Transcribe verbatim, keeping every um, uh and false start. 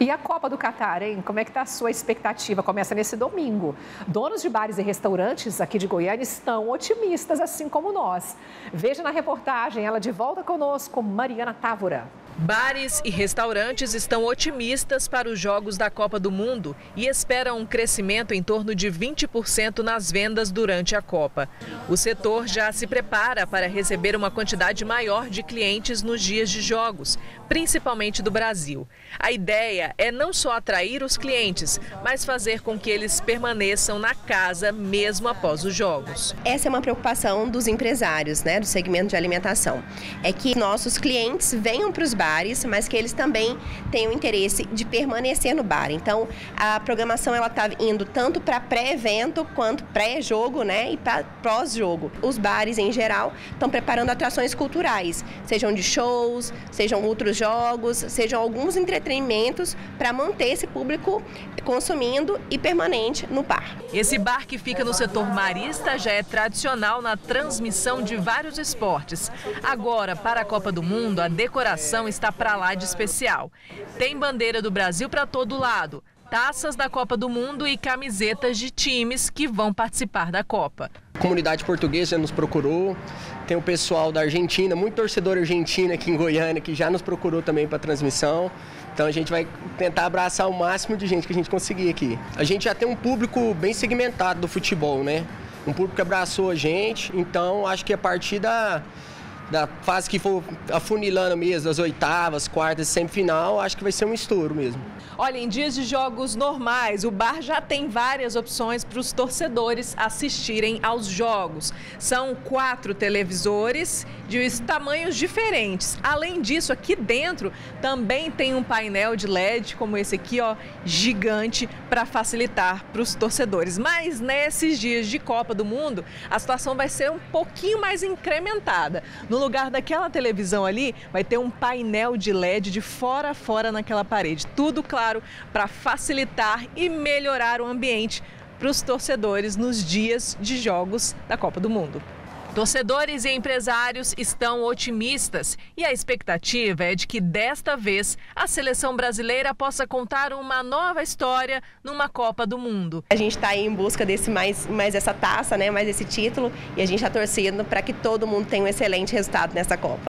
E a Copa do Catar, hein? Como é que está a sua expectativa? Começa nesse domingo. Donos de bares e restaurantes aqui de Goiânia estão otimistas, assim como nós. Veja na reportagem, ela de volta conosco, Mariana Távora. Bares e restaurantes estão otimistas para os Jogos da Copa do Mundo e esperam um crescimento em torno de vinte por cento nas vendas durante a Copa. O setor já se prepara para receber uma quantidade maior de clientes nos dias de jogos, principalmente do Brasil. A ideia é não só atrair os clientes, mas fazer com que eles permaneçam na casa mesmo após os jogos. Essa é uma preocupação dos empresários, né, do segmento de alimentação. É que nossos clientes venham para os bares, mas que eles também tenham interesse de permanecer no bar. Então, a programação ela está indo tanto para pré-evento quanto pré-jogo, né, e para pós-jogo. Os bares, em geral, estão preparando atrações culturais, sejam de shows, sejam outros jogos, sejam alguns entretenimentos para manter esse público consumindo e permanente no bar. Esse bar que fica no setor marista já é tradicional na transmissão de vários esportes. Agora, para a Copa do Mundo, a decoração está para lá de especial. Tem bandeira do Brasil para todo lado, taças da Copa do Mundo e camisetas de times que vão participar da Copa. A comunidade portuguesa nos procurou, tem o pessoal da Argentina, muito torcedor argentino aqui em Goiânia que já nos procurou também para a transmissão. Então a gente vai tentar abraçar o máximo de gente que a gente conseguir aqui. A gente já tem um público bem segmentado do futebol, né? Um público que abraçou a gente, então acho que a partir da... da fase que for afunilando mesmo, das oitavas, quartas e semifinal, acho que vai ser um estouro mesmo. Olha, em dias de jogos normais, o bar já tem várias opções para os torcedores assistirem aos jogos. São quatro televisores de tamanhos diferentes. Além disso, aqui dentro também tem um painel de L E D, como esse aqui, ó, gigante, para facilitar para os torcedores. Mas nesses dias de Copa do Mundo, a situação vai ser um pouquinho mais incrementada. No lugar daquela televisão ali, vai ter um painel de L E D de fora a fora naquela parede. Tudo, claro, para facilitar e melhorar o ambiente para os torcedores nos dias de jogos da Copa do Mundo. Torcedores e empresários estão otimistas e a expectativa é de que desta vez a seleção brasileira possa contar uma nova história numa Copa do Mundo. A gente está aí em busca desse mais, mais essa taça, né, mais esse título, e a gente está torcendo para que todo mundo tenha um excelente resultado nessa Copa.